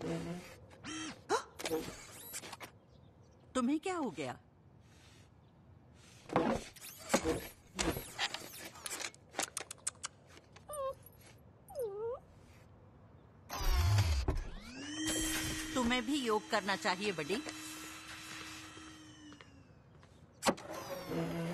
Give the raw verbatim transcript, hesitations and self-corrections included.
तुम्हें क्या हो गया? तुम्हें भी योग करना चाहिए बड़ी।